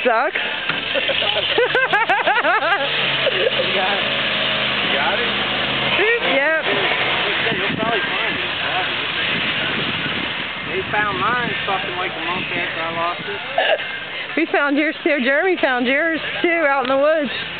sucks. You got it? Yep. You'll probably find it. They found mine fucking like a month after I lost it. We found yours too. Jeremy found yours too out in the woods.